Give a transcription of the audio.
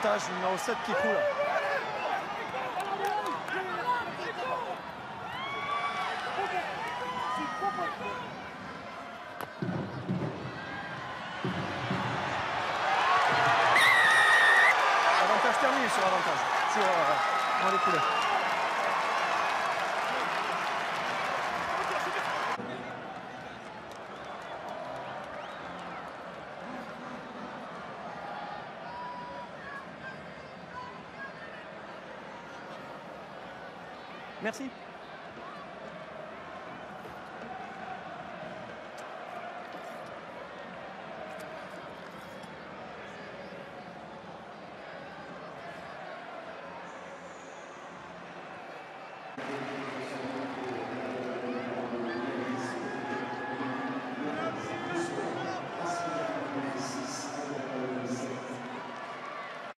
l'avantage, numéro 7 qui coule. Avantage terminé sur avantage, sur les couleurs. Merci.